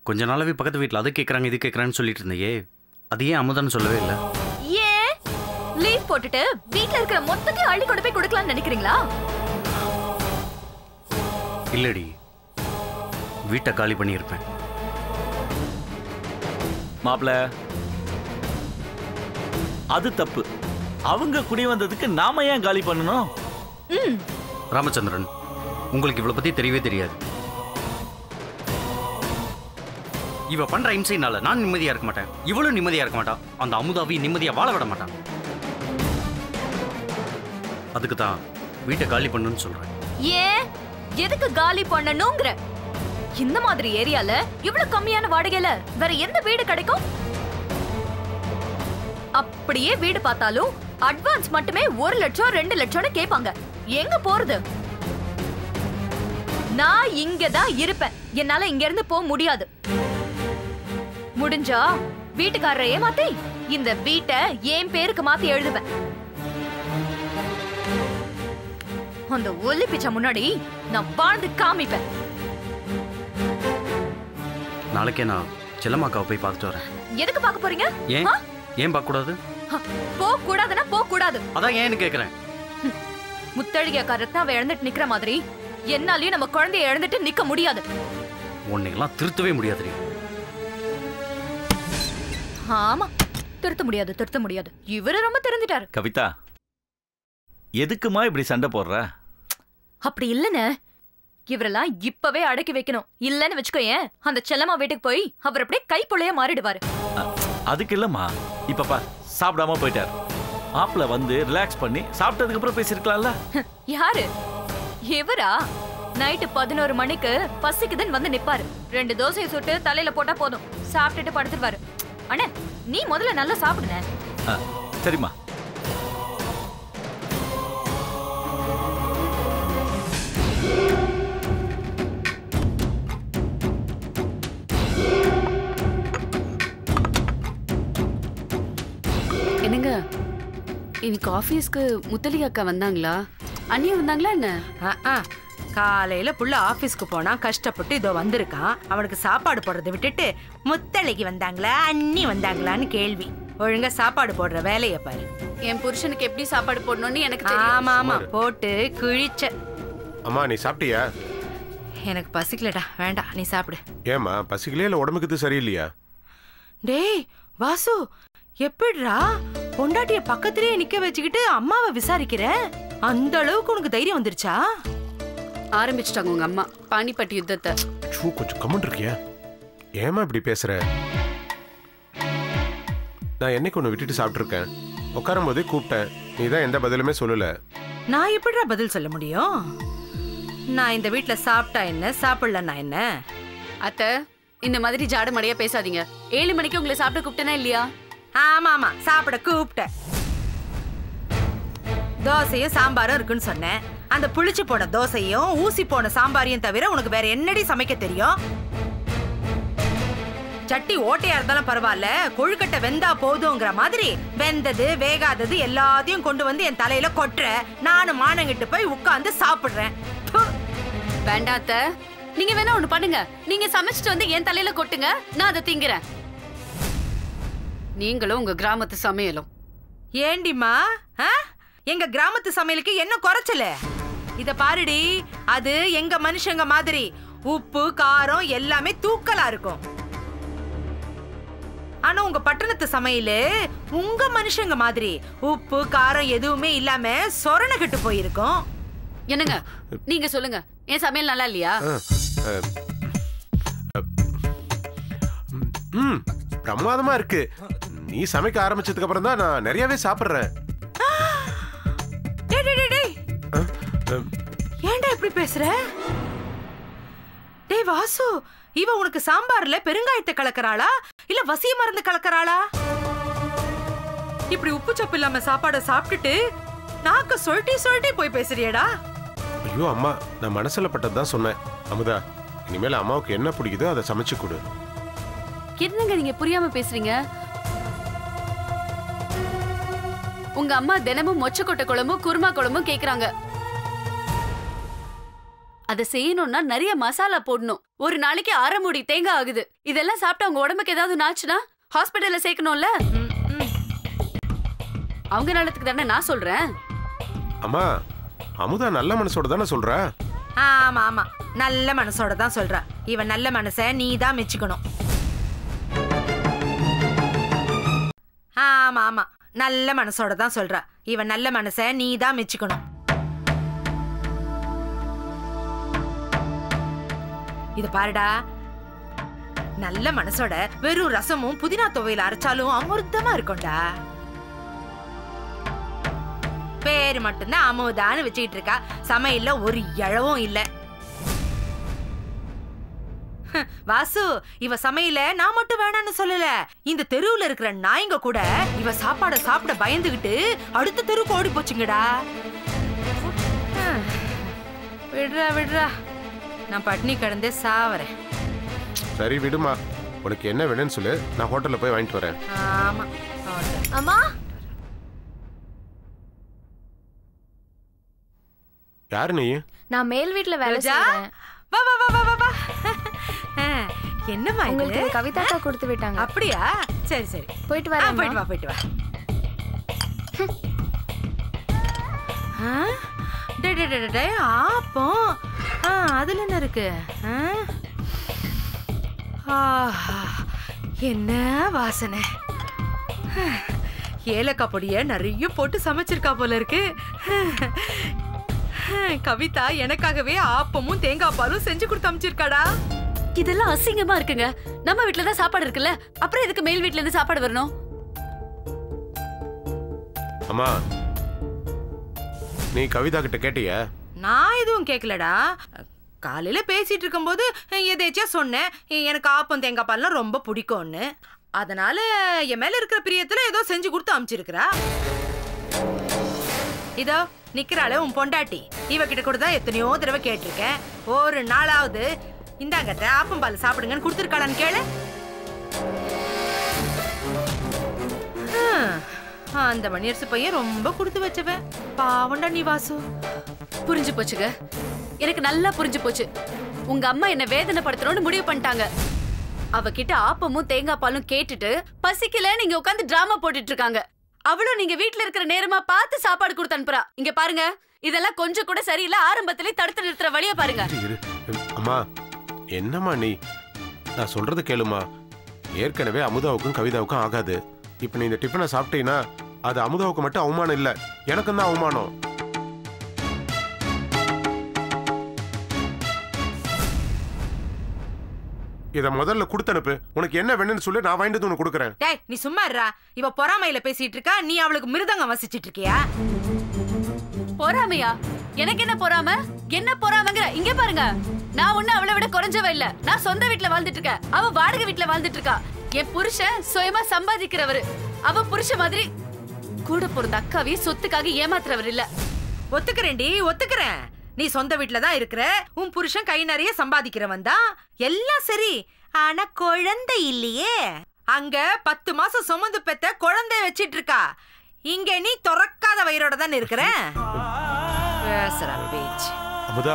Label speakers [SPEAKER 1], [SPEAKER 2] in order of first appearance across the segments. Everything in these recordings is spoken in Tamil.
[SPEAKER 1] கொஞ்ச நாளாவே பக்கத்து வீட்டில் அது கேட்குறாங்க இது கேட்குறான்னு சொல்லிட்டு இருந்தையே, அது ஏன் அமுதான்னு சொல்லவே இல்லை?
[SPEAKER 2] ஏன் லீவ் போட்டுட்டு வீட்டில் இருக்கிற மொத்தத்தையும் அள்ளி கொண்டு போய் கொடுக்கலாம்னு நினைக்கிறீங்களா?
[SPEAKER 1] இல்லடி, வீட்டை காலி பண்ணியிருப்பேன்.
[SPEAKER 3] மாப்ள, அது தப்பு. அவங்க குடி வந்ததுக்கு நாம ஏன் காலி பண்ணணும்?
[SPEAKER 1] ராமச்சந்திரன், உங்களுக்கு இவ்வளவு பத்தி தெரியவே தெரியாது. இவ பண்ற இம்சைனால நான் நிம்மதியா இருக்க மாட்டேன், இவளும் நிம்மதியா இருக்க மாட்டான், அந்த அமுதாவையும் நிம்மதியா வாழ விட மாட்டான். அதுக்கு தான் வீட்டை காலி பண்ணுன்னு சொல்றேன்.
[SPEAKER 2] ஏன் எதுக்கு காலி பண்ணணும்ங்கற? இந்த மாதிரி ஏரியால இவ்வளவு கம்மியான வாடகையில வேற எந்த வீடு கிடைக்கும்? அப்படியே வீடு பார்த்தாலும் அட்வான்ஸ் மட்டுமே 1 லட்சம் 2 லட்சம்னு கேட்பாங்க. எங்க போறது? நான் இங்கதான் இருப்பேன். என்னால இங்க இருந்து போக முடியாது. முடிஞ்சா வீட்டுக்காரரை ஏமாத்தி இந்த வீட்டை என் பேருக்கு மாத்தி எழுதுவேன். அந்த ஒல்லி பிச்சை முன்னாடி நான் வாழ்ந்து காமிப்பேன்.
[SPEAKER 1] நாளைக்கே நான் செல்லம்மாக்காவை போய் பார்த்துட்டு வரேன்.
[SPEAKER 2] எதுக்கு பார்க்க போறீங்க?
[SPEAKER 1] ஏன் பார்க்க கூடாது?
[SPEAKER 2] போக கூடாதுன்னா போக கூடாது.
[SPEAKER 1] அதான் ஏன்னு கேக்குறேன்.
[SPEAKER 2] முத்தழகிய கரத்தை இழந்துட்டு நிக்கிற மாதிரி என்னாலயும் நம்ம குழந்தைய இழந்துட்டு நிக்க முடியாது.
[SPEAKER 1] உன்னையெல்லாம் திருத்தவே முடியாது.
[SPEAKER 2] ஆமா, திருத்த முடியாது. இவரு ரொம்ப தெரிஞ்சிட்டாரு.
[SPEAKER 3] கவிதா, எதுக்குமா இப்படி சண்டை போடுற?
[SPEAKER 2] அப்படி இல்லன்னு இவரெல்லாம் இப்பவே அடக்கி வைக்கணும். இல்லன்னு வச்சுக்கோயேன், அந்த செல்லம்மா வீட்டுக்கு போய் அவர் அப்படியே கைப்புள்ளைய மாறிடுவாரு.
[SPEAKER 3] அதுக்கு இல்லம்மா, இப்ப சாப்பிடாம போயிட்டாரு. மாப்பிள்ள வந்து ரிலாக்ஸ் பண்ணி சாப்பிட்டதுக்கு அப்புறம் பேசிருக்கலாம்ல.
[SPEAKER 2] யாரு இவரா? நைட்டு 11 மணிக்கு பசிக்குதுன்னு வந்து நிப்பாரு. 2 தோசையை சுட்டு தலையில போட்டா போதும், சாப்பிட்டுட்டு படுத்துருவாரு. அண்ணே, நீ முதல்ல நல்லா சாப்பிடுன.
[SPEAKER 3] சரிம்மா.
[SPEAKER 4] என்னங்க, இன்னைக்கு ஆபீஸ்க்கு முத்தலி அக்கா வந்தாங்களா? அண்ணி வந்தாங்களா என்ன?
[SPEAKER 5] காலையில புள்ள ஆபீஸ்க்கு போனா கஷ்டப்பட்டு இதோ வந்திருக்கான். அவனுக்கு சாப்பாடு போடுறதை விட்டுட்டு முத்தலைக்கு வந்தாங்களா அண்ணி வந்தாங்களான்னு கேள்வி. ஒழுங்கா சாப்பாடு போடுற வேலைய பாரு.
[SPEAKER 4] என் புருஷனுக்கு எப்படி சாப்பாடு போடணும்னு எனக்கு தெரியும்.
[SPEAKER 5] ஆமா ஆமா, போட்டு கிழிச்ச.
[SPEAKER 6] அம்மா, நீ சாப்பிட்டியா?
[SPEAKER 5] எனக்கு பசிக்கலடா, வேண்டாம், நீ சாப்பிடு.
[SPEAKER 6] ஏமா பசிக்கலையா இல்ல உடம்புக்கு சரியில்லையா?
[SPEAKER 5] டேய் வாசு, எப்படிடா பொண்டாட்டிய பக்கத்திலேயே நிக்க வச்சுக்கிட்டு அம்மாவை விசாரிக்கிற? அந்த அளவுக்கு உனக்கு தைரியம் வந்துருச்சா?
[SPEAKER 4] ஆரம்பிச்சிட்டாங்க உங்க அம்மா பானிபட்டி யுத்தத்தை.
[SPEAKER 6] கொஞ்சம் கமெண்ட் இருக்கியா? ஏமா இப்படி பேசுற? நான் என்னைக்கு ஒன்று விட்டுட்டு சாப்பிட்டுருக்கேன். உட்காரும் போதே கூப்பிட்டேன், நீ தான் எந்த பதிலுமே சொல்லல.
[SPEAKER 5] நான் எப்படிடா பதில் சொல்ல முடியும்? நான் இந்த வீட்டுல சாப்பிட்டா என்ன, சாப்பிடலன்னா என்ன?
[SPEAKER 4] அத்தை, இந்த மாதிரி ஜாட மடையா பேசாதீங்க. 7 மணிக்கு உங்களை சாப்பிட கூப்பிட்டேனா இல்லையா?
[SPEAKER 5] ஆமா ஆமா, சாப்பிட கூப்பிட்டேன். தோசையும் சாம்பாரும் இருக்குன்னு சொன்னேன். அந்த புளிச்சு போன தோசையும் ஊசி போன சாம்பாரையும் தவிர உனக்கு வேற என்னடி சமைக்க தெரியும்? சட்டி ஓட்டையா இருந்தாலும் பரவாயில்ல, கொழுக்கட்டை வெந்தா போதுங்கிற மாதிரி வெந்தது வேகாதது எல்லாத்தையும் கொண்டு வந்து என் தலையில கொட்டுற. நானும் மானங்கிட்டு போய் உட்கார்ந்து சாப்பிடுறேன்.
[SPEAKER 4] வேண்டாத்த, நீங்க வேணா ஒண்ணு பண்ணுங்க. நீங்க சமைச்சிட்டு வந்து என் தலையில கொட்டுங்க, நான் அதை திங்கிறேன். நீங்களும் உங்க கிராமத்து சமையலும்.
[SPEAKER 5] ஏண்டிமா, எங்க கிராமத்து சமையலுக்கு என்ன குறைச்சல? இத பாருடி, அது எங்க மனுஷங்க மாதிரி உப்பு காரம் எல்லாமே தூக்கலா இருக்கும். ஆனா உங்க பட்டணத்து சமையல் உங்க மனுஷங்க மாதிரி உப்பு காரம் எதுவுமே இல்லாம சொரண கெட்டு போயிருக்கும்.
[SPEAKER 4] என்னங்க நீங்க சொல்லுங்க, என் சமையல் நல்லா இல்லையா?
[SPEAKER 6] பிரமாதமா இருக்கு. நீ சமைக்க ஆரம்பிச்சதுக்கு அப்புறம் தான் நான் நிறையவே சாப்பிடுறேன்.
[SPEAKER 5] ஏன்டா இப்படி பேசுற? டேய் வாசு, இவ உனக்கு சாம்பார்ல பெருங்காயத்தை கலக்கறாளா இல்ல வசிய மருந்து கலக்கறாளா? இப்படி உப்பு சப்பு இல்லாம சாப்பாட சாப்பிட்டுட்டு நாக்க சொல்லிட்டே போய் பேசுறியடா.
[SPEAKER 6] ஐயோ அம்மா, நான் மனசுல பட்டதான் சொன்னேன். அமுதா, இனிமேல் அம்மாவுக்கு என்ன பிடிக்குதோ அதை சமைச்சு கொடு.
[SPEAKER 4] என்னங்க நீங்க புரியாம பேசுறீங்க? உங்க அம்மா தினமும் மொச்சக்கொட்டை குழம்பும் குருமா குழம்பும் கேக்குறாங்க. அதை செய்யணும்னா நிறைய மசாலா போடணும். ஒரு நாளைக்கு 1/2 மூடி தேங்காய் ஆகுது. இதெல்லாம் சாப்பிட்டு உங்க உடம்புக்கு ஏதாவது ஆச்சுன்னா ஹாஸ்பிட்டல்ல சேர்க்கணும்ல. அவங்க நல்லதுக்கு தானே நான் சொல்றேன்.
[SPEAKER 6] அம்மா அமுதா நல்ல மனசோட தானே சொல்ற.
[SPEAKER 5] ஆமா ஆமா, நல்ல மனசோட தான் சொல்றா. இவன் நல்ல மனசை நீ தான் மெச்சுக்கணும். ஆமா ஆமா, நல்ல மனசோட தான் சொல்றா. இவன் நல்ல மனசை நீ தான் மெச்சுக்கணும். இது பாருடா, நல்ல மனசோட வெறும் ரசமும் புதினா துவையில அரைச்சாலும் அமிர்தமா இருக்கும்டா. பேரு மட்டும்தான் அமுதான்னு வச்சுக்கிட்டு இருக்கா. சமையல்ல ஒரு இழவும் இல்ல. வாசு, இவ சமையல நான் மட்டும் வேணான்னு சொல்லல. இந்த தெருவுல இருக்கிற நாய்ங்க கூட இவ சாப்பாட சாப்பிட பயந்துகிட்டு அடுத்த தெருவுக்கு ஓடி போச்சுங்கடா. விடுறா விடுறா, நான் பட்னி கிடந்தே சாவறேன்.
[SPEAKER 6] சரி விடுமா, உனக்கு என்ன வேணும்னு சொல்லு, நான் ஹோட்டல்ல போய் வாங்கிட்டு வரேன்.
[SPEAKER 5] ஆமா.
[SPEAKER 2] அம்மா,
[SPEAKER 6] யாரு நீ?
[SPEAKER 2] நான் மேல் வீட்ல வேலை செய்றேன்.
[SPEAKER 5] வா வா வா வா வா வா. என்னம்மா இது?
[SPEAKER 2] உங்களுக்கு கவிதா அக்கா கொடுத்து விட்டாங்க.
[SPEAKER 5] அப்படியா? சரி சரி,
[SPEAKER 2] போயிட்டு
[SPEAKER 5] ஆ,
[SPEAKER 2] வரேன்.
[SPEAKER 5] போயிட்டு வா போயிட்டு வா. டே டே டே டே, ஆப்பம். அதுல என்ன இருக்கு? என்ன வாசனை! ஏலக்காய் பொடிய நிறைய போட்டு சமைச்சிருக்கா போல இருக்கு. கவிதா எனக்காகவே ஆப்பமும் தேங்காய் பாலும் செஞ்சு கொடுத்து அமைச்சிருக்காடா.
[SPEAKER 4] இதெல்லாம் அசிங்கமா இருக்குங்க. நம்ம வீட்ல தான் சாப்பாடு இருக்குல்ல, அப்புறம் எதுக்கு மேல் வீட்ல இருந்து சாப்பாடு வரணும்?
[SPEAKER 6] அம்மா, நீ கவிதா கிட்ட கேட்டியா?
[SPEAKER 5] நான் எதுவும் கேட்கலடா. காலையில பேசிட்டு இருக்கும்போது எதேச்சியா சொன்னேன், எனக்கு ஆப்பம் தேங்காய் பால்லாம் ரொம்ப பிடிக்கும்னு. அதனால என் மேல இருக்கிற பிரியத்துல ஏதோ செஞ்சு கொடுத்து அமைச்சிருக்கிறா. இதோ நிக்கிறாளே உன் பொண்டாட்டி, இவகிட்ட கூட தான் எத்தனையோ தடவை கேட்டிருக்கேன். ஒரு நாளாவது இந்தாங்கத்த ஆப்பம் பால் சாப்பிடுங்கன்னு கொடுத்துருக்காளான்னு கேளு. அந்த மணியரசு பையன் ரொம்ப கொடுத்து வச்சவன். பாவண்டா நீ வாசு.
[SPEAKER 4] புரிஞ்சு போச்சுங்க, எனக்கு நல்லா புரிஞ்சு போச்சு. உங்க அம்மா என்ன வேதனைப்படுத்தணும்னு முடிவு பண்ணிட்டாங்க. அவகிட்ட ஆப்பமும் தேங்காய் பாலும் கேட்டுட்டு பசிக்கல நீங்க உட்காந்து டிராமா போட்டுட்டு இருக்காங்க. அவளும் நீங்க வீட்டுல இருக்கிற நேரமா பார்த்து சாப்பாடு கொடுத்து அனுப்புறா. இங்க பாருங்க, இதெல்லாம் கொஞ்சம் கூட சரியில்லை. ஆரம்பத்திலே தடுத்து நிறுத்துற வழிய பாருங்க.
[SPEAKER 6] அம்மா என்னம்மா நீ? நான் சொல்றது கேளுமா. ஏற்கனவே அமுதாவுக்கும் கவிதாவுக்கும் ஆகாது. இப்ப நீ இந்த டிஃபனை சாப்பிட்டீங்கன்னா அது அமுதாவுக்கு மட்டும் அவமானம் இல்ல, எனக்கும் தான் அவமானம். இத முதல்ல கொடுத்தனுப்பு. உனக்கு என்ன வேணும்னு சொல்லி நான் வாங்கிட்டு உனக்கு கொடுக்குறேன்.
[SPEAKER 5] டேய் நீ சும்மா இருடா. இவ பொறாமையில பேசிட்டு இருக்கா, நீ அவளுக்கு மிருதங்கம் வசிச்சிட்டு இருக்கியா?
[SPEAKER 4] பொறாமையா? எனக்கு என்ன பொறாம? என்ன பொறாமங்கிற? இங்க பாருங்க, நான் ஒண்ணு அவளை விட குறைஞ்சவ இல்ல. நான் சொந்த வீட்டுல வாழ்ந்துட்டு இருக்கேன், அவ வாடகை வீட்டுல வாழ்ந்துட்டு இருக்கா. என் புருஷன் சுயமா சம்பாதிக்கிறவரு. அவ புருஷ மாதிரி கூட பிறந்த அக்காவே சொத்துக்காக ஏமாத்துறவர் இல்ல.
[SPEAKER 5] ஒத்துக்கிறேன்டி, ஒத்துக்கிறேன். நீ சொந்த வீட்டுல தான் இருக்கிற, உன் புருஷன் கை நிறைய சம்பாதிக்கிறவன் தான், எல்லாம் சரி. ஆனா குழந்தை இல்லையே. அங்க 10 மாசம் சுமந்து பெத்த குழந்தை வச்சிட்டு இருக்கா. இங்க நீ துறக்காத வயிறோட தான் இருக்கிற. பேசுற பேச்சு.
[SPEAKER 6] அமுதா,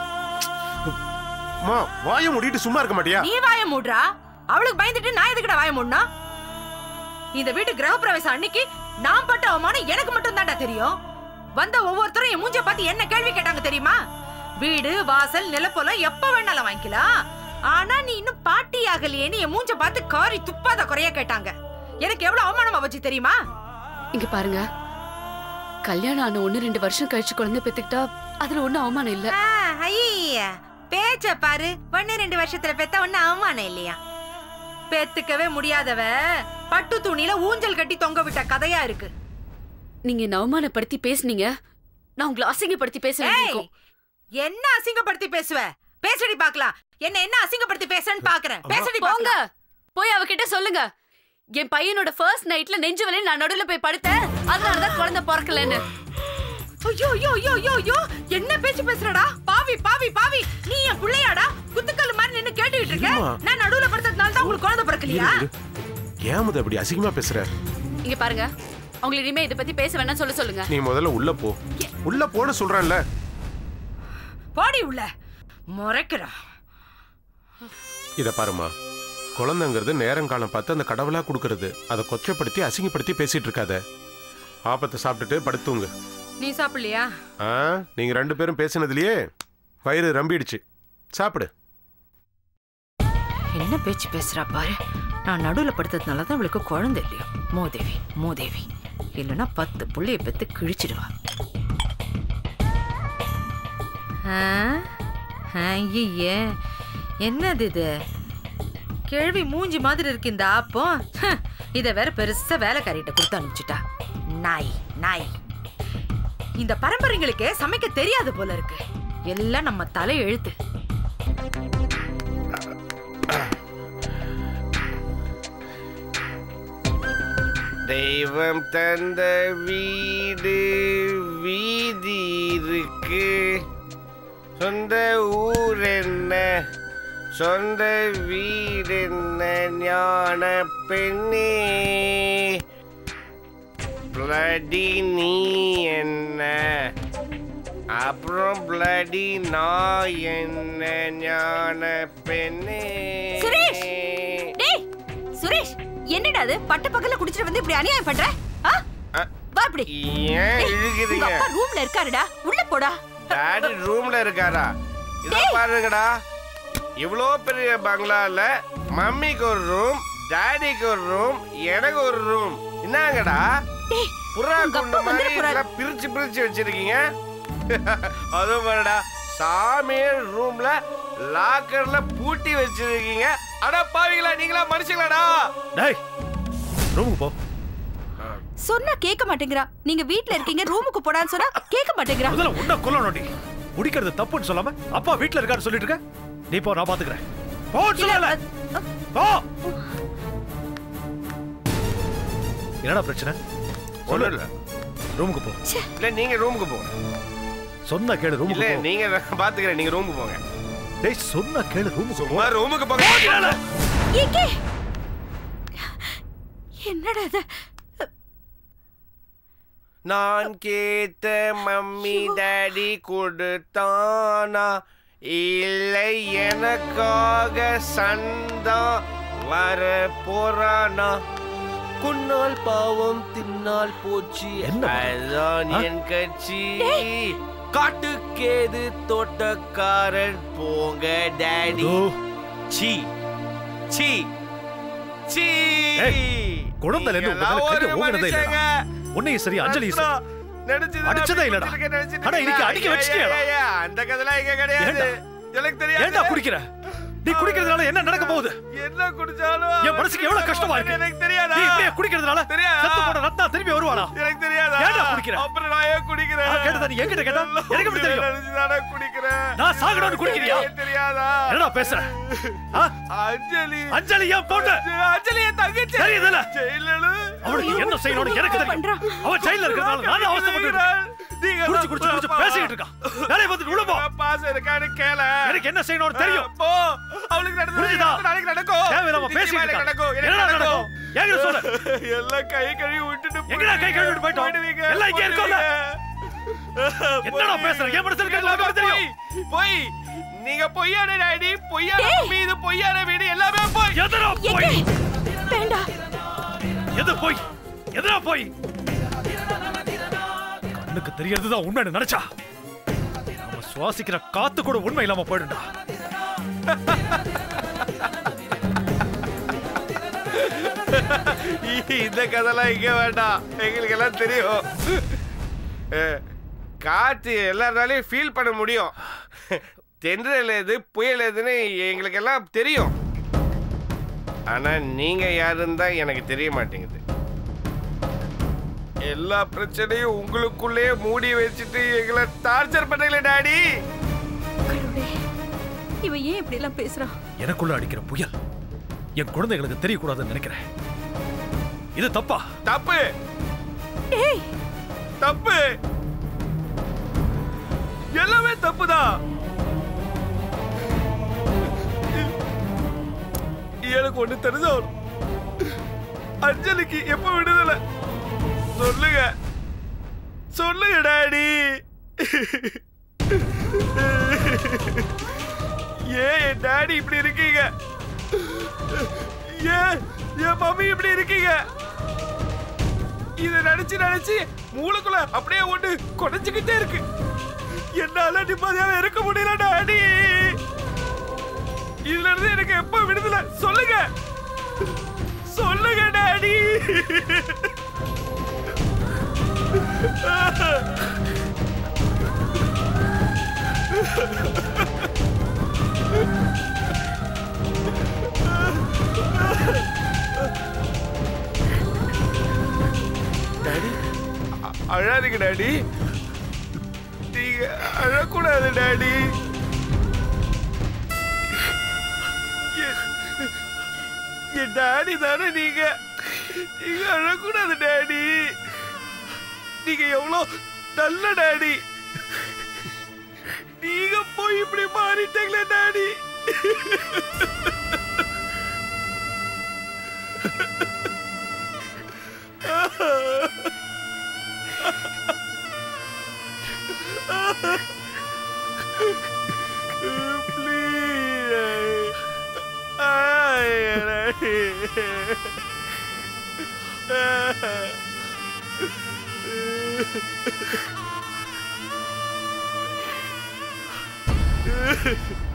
[SPEAKER 6] அம்மா வாயை மூடிட்டு சும்மா இருக்க மாட்டியா?
[SPEAKER 5] நீ வாய மூடுறா. அவளுக்கு பயந்துட்டு நான் எதுக்குடா வாய மூடனா? இந்த வீட்டு கிரகப்பிரவேசம் அன்னைக்கு நான் பட்ட அவமானம் எனக்கு மட்டும் தான்டா தெரியும். வந்த ஒவ்வொருத்தரும் என் மூஞ்ச பார்த்து என்ன கேள்வி கேட்டாங்க தெரியுமா? வீடு வாசல் நிலப்போலம் எப்ப வேணாலும் வாங்கிக்கலாம், ஆனா நீ இன்னும் பாட்டி ஆகலையேன்னு என் மூஞ்ச பார்த்து காரி துப்பாத குறைய கேட்டாங்க. எனக்கு எவ்வளவு அவமானமா வச்சு தெரியுமா?
[SPEAKER 4] இங்க பாருங்க, கல்யாணம் ஆன 1-2 வருஷம் கழிச்சு குழந்தை பெத்துக்கிட்டா அதுல ஒண்ணும் அவமானம் இல்ல.
[SPEAKER 5] ஐயா பேச்ச பாரு. 1-2 வருஷத்துல பெத்த ஒண்ணு அவமானம் இல்லையா? பெத்துக்கவே முடியாதவ பட்டு துணியில ஊஞ்சல் கட்டி தொங்க விட்ட கதையா இருக்கு.
[SPEAKER 4] நீங்க என்ன அவமானப்படுத்தி பேசுனீங்க, நான் உங்களை அசிங்கப்படுத்தி பேசுறேன்.
[SPEAKER 5] என்ன அசிங்கப்படுத்தி பேசுவ? பேசடி பாக்கலாம். என்ன அசிங்கப்படுத்தி பேசுறேன்னு பாக்குறேன். பேசடி
[SPEAKER 4] போங்க, போய் அவகிட்ட சொல்லுங்க. என் பையனோட ஃபர்ஸ்ட் நைட்ல நெஞ்சு வலி நான் நடுவுல போய் படுத்தேன், அதனாலதான் குழந்தை பிறக்கலன்னு.
[SPEAKER 5] ஐயோ ஐயோ ஐயோ ஐயோ ஐயோ, என்ன பேச்சு பேசுறடா? பாவி பாவி பாவி, நீ என் பிள்ளையாடா? குத்துக்கல் மாதிரி நின்னு கேட்டுக்கிட்டு இருக்க. நான் நடுவுல படுத்ததுனால தான் உங்களுக்கு குழந்தை பிறக்கலையா?
[SPEAKER 6] ஏன் முத அப்படி அசிங்கமா பேசுற?
[SPEAKER 4] இங்க பாருங்க, அவங்களை இனிமே இத பத்தி பேச வேணாம் சொல்லுங்க.
[SPEAKER 6] நீ முதல்ல உள்ள போ. உள்ள போன்னு சொல்றேன்ல.
[SPEAKER 5] போடி உள்ள. முறைக்கிறா.
[SPEAKER 6] இத பாருமா, குழந்தைங்கிறது நேரங்காலம் பார்த்து அந்த கடவுளா கொடுக்கறது. அதை கொச்சப்படுத்தி அசிங்கப்படுத்தி பேசிட்டு இருக்காத. ஆப்பத்தை சாப்பிட்டுட்டு படுத்துங்க.
[SPEAKER 5] நீ சாப்பிடலையா?
[SPEAKER 6] நீங்க 2 பேரும் பேசினதுலயே வயிறு ரம்பிடுச்சு. சாப்பிடு.
[SPEAKER 5] என்ன பேச்சு பேசுறா பாரு. நான் நடுவில் படுத்ததுனால தான் அவளுக்கு குழந்தை இல்லையா? மூதேவி மூதேவி. இல்லைன்னா 10 புள்ளைய பெத்து கிழிச்சிடுவா. ஐயே, என்னது இது? கேள்வி மூஞ்சி மாதிரி இருக்கு இந்த ஆப்பம். இதை வேற பெருசா வேலைக்காரிட்ட கொடுத்து அனுப்பிச்சுட்டா. நாய் நாய். இந்த பரம்பரைங்களுக்கு சமைக்க தெரியாது போல இருக்கு. எல்லாம் நம்ம தலை எழுத்து.
[SPEAKER 7] தெய்வம் தந்த வீடு வீதி இருக்கு, சொந்த ஊர் என்ன சொந்த வீடு என்ன ஞான பெண்ணே, பிளடி நீ என்ன அப்புறம் பிளடி நான் என்ன ஞான பெண்ணே.
[SPEAKER 2] சுரேஷ்! டேய் சுரேஷ், என்னடா அது பட்ட பகல்ல குடிச்சிட்டு வந்து இப்படி அநியாயம் பண்ற? வா இப்படி.
[SPEAKER 7] ஏன் இழுக்குறீங்க?
[SPEAKER 2] அப்பா ரூம்ல இருக்காருடா, உள்ள போடா.
[SPEAKER 7] டாடி ரூம்ல இருக்காரா? இத பாருங்கடா, இவ்வளோ பெரிய பங்களால மம்மிக்கு ஒரு ரூம், டாடிக்கு ஒரு ரூம், எனக்கு ஒரு ரூம். என்னங்கடா புறா குண்டு மாதிரி எல்லாம் பிரிச்சு பிரிச்சு வச்சிருக்கீங்க? அதுவும் பாருடா, சாமியார் ரூம்ல லாக்கர்ல பூட்டி வச்சிருக்கீங்க. அட பாவிங்களா, நீங்களா மனுஷங்களாடா?
[SPEAKER 8] டேய் ரூமுக்கு போ.
[SPEAKER 2] சொன்னா கேட்க மாட்டேங்கறா. நீங்க வீட்ல இருக்கீங்க, ரூமுக்கு போடான்னு சொன்னா கேட்க மாட்டேங்கறா.
[SPEAKER 8] முதல்ல உன்ன கொல்லணும். நீ குடிக்கிறது தப்புன்னு சொல்லாம அப்பா வீட்ல இருக்கான்னு சொல்லிட்டு இருக்க. நீ போ, நான் பாத்துக்கறேன். போ சொல்லல. போ. என்னடா பிரச்சனை?
[SPEAKER 7] ஒண்ணும் இல்ல.
[SPEAKER 8] ரூமுக்கு போ.
[SPEAKER 7] இல்ல நீங்க ரூமுக்கு போங்க.
[SPEAKER 8] சொன்னா கேளு, ரூமுக்கு
[SPEAKER 7] இல்ல
[SPEAKER 8] போ.
[SPEAKER 7] நீங்க பாத்துக்கறேன், நீங்க ரூமுக்கு போங்க.
[SPEAKER 8] டேய் சொன்னா கேளு, ரூமுக்கு போ.
[SPEAKER 7] ரூமுக்கு போங்க.
[SPEAKER 2] ஏகே என்னடா இது?
[SPEAKER 7] நான் கேட்ட மம்மி டாடி கொடுத்தானா, இல்லை எனக்காக சண்டா வர போறானா? குன்னால் பாவம் தின்னால் போச்சு, அதுதான் என் கட்சி. காட்டுக்கேது தோட்டக்காரன் போங்க டாடி. சீ சீ சீ.
[SPEAKER 8] குழந்தைல இருந்து உங்க மேல கைய ஓங்கனதே இல்ல. உன்னையும் சரி அஞ்சலி அடிச்சதே இல்லடா. ஆனா இன்னைக்கு அடிக்க வச்சிட்டியா?
[SPEAKER 7] அந்த கதைலாம் எங்க கிடையாது. எனக்கு தெரியாது.
[SPEAKER 8] ஏன்டா குடிக்கிற? நீ குடிக்கிறதுனால என்ன நடக்க போகுது?
[SPEAKER 7] என்ன குடிச்சாலும்
[SPEAKER 8] என் மனசுக்கு எவ்வளவு கஷ்டமா இருக்கு.
[SPEAKER 7] எனக்கு தெரியாதா?
[SPEAKER 8] நீ இப்படியே குடிக்கிறதுனால செத்து போன ரத்னா திரும்பி வருவானா?
[SPEAKER 7] எனக்கு தெரியாதா?
[SPEAKER 8] ஏன்டா குடிக்கிற?
[SPEAKER 7] அப்புறம் நான் ஏன் குடிக்கிறேன்?
[SPEAKER 8] நான் கேட்டதா நீ என்கிட்ட கேட்டா? எனக்கு எப்படி தெரியும்?
[SPEAKER 7] நான் குடிக்கிறேன்.
[SPEAKER 8] நான் சாகணும்னு குடிக்கிறியா?
[SPEAKER 7] எனக்கு தெரியாதா?
[SPEAKER 8] என்னடா பேசுற?
[SPEAKER 7] அஞ்சலி
[SPEAKER 8] அஞ்சலி ஏன் பொண்ணு?
[SPEAKER 7] அஞ்சலி என் தங்கச்சி.
[SPEAKER 8] தெரியுதுல?
[SPEAKER 7] ஜெயிலு.
[SPEAKER 8] அவளுக்கு என்ன செய்யணும்னு எனக்கு தெரியும். அவ ஜெயில்ல இருக்கறதால நான் அவஸ்தைப்பட்டுறேன். நீங்க குடிச்சு பேசிட்டு இருக்கா. வேலைய பார்த்துட்டு உள்ள போ.
[SPEAKER 7] பாஸ் இருக்கான்னு கேள.
[SPEAKER 8] எனக்கு என்ன செய்யணும்னு தெரியும்.
[SPEAKER 7] போ. அவளுக்கு நடந்தது நாளைக்கு நடக்கும்.
[SPEAKER 8] தேவையில்லாம பேசிட்டு இருக்கா.
[SPEAKER 7] நடக்கும்.
[SPEAKER 8] என்ன நடக்கும்? எங்க சொல்லு.
[SPEAKER 7] எல்லாம் கை கழுவி விட்டுட்டு
[SPEAKER 8] எங்கடா கை கழுவிட்டு போய்ட்டோம்? எல்லாம் இங்க இருக்கோம்ல. என்னடா பேசுற? என் மனசுல இருக்கிறது உனக்கு தெரியும்.
[SPEAKER 7] போய் நீங்க பொய்யான டாடி, பொய்யான மீது, பொய்யான வீடு எல்லாமே போய்.
[SPEAKER 8] எதனா போய்?
[SPEAKER 2] வேண்டாம்.
[SPEAKER 8] எது போய்? எதனா போய்? கண்ணுக்கு தெரியறதுதான் உண்மைன்னு நினைச்சா நம்ம சுவாசிக்கிற காத்து கூட உண்மை இல்லாம போயிடும்டா.
[SPEAKER 7] இந்த கதைலாம் இங்க வேண்டாம், எங்களுக்கு எல்லாம் தெரியும். காத்து எல்லாராலையும் ஃபீல் பண்ண முடியும். தென்றல் எது புயல் எதுன்னு எங்களுக்கு எல்லாம் தெரியும். ஆனா நீங்க யாருன்னு தான் எனக்கு தெரிய மாட்டேங்குது. எல்லா பிரச்சனையும் உங்களுக்குள்ளே மூடி வச்சுட்டு எங்களை டார்ச்சர் பண்ணல டாடி.
[SPEAKER 2] இவன் ஏன் இப்படி எல்லாம் பேசுறான்?
[SPEAKER 8] எனக்குள்ள அடிக்கிற புயல் என் குழந்தைகளுக்கு தெரியக்கூடாதுன்னு நினைக்கிறேன். இது தப்பா?
[SPEAKER 7] தப்பு.
[SPEAKER 2] ஏய்
[SPEAKER 7] தப்பு. எல்லாமே தப்புதான். எனக்கு ஒண்ணு தெரிஞ்ச அஞ்சலிக்கு எப்ப விடுதலை சொல்லுங்க, சொல்லுங்க டாடி. ஏன் என் டாடி இப்படி இருக்கீங்க? ஏன் என் மம்மி இப்படி இருக்கீங்க? இதை நினைச்சு மூளைக்குள்ள அப்படியே ஒண்ணு குறைஞ்சுக்கிட்டே இருக்கு. என்னால நிம்மதியாவே இருக்க முடியல டாடி. இதுல இருந்து எனக்கு எப்ப விடுதலை சொல்லுங்க, சொல்லுங்க டாடி. டாடி அழாதீங்க டாடி, நீங்க அழக்கூடாது டாடி. என் டாடி தானே நீங்க, நீங்க அழக்கூடாது டாடி. நீங்க எவ்வளவு நல்ல டாடி, நீங்க போய் இப்படி மாறிட்டீங்களே டாடி. Please.